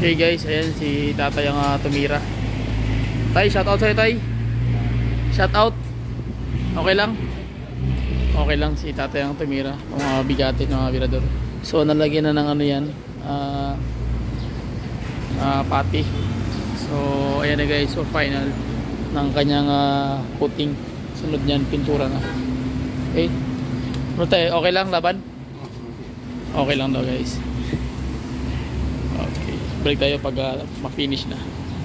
Okay guys, ayan si tatay ang tumira. Tay, shout out sa'yo tay. Shout out. Okay lang? Okay lang si tatay ang tumira. Mga bigatin ng mga virador. So nalagyan na ng ano yan, pati. So ayan na guys, so final ng kanyang puting. Sunod niyan pintura na. Okay. Ano tayo? Okay lang laban? Okay lang daw guys. Okay. Balik tayo pag ma-finish na.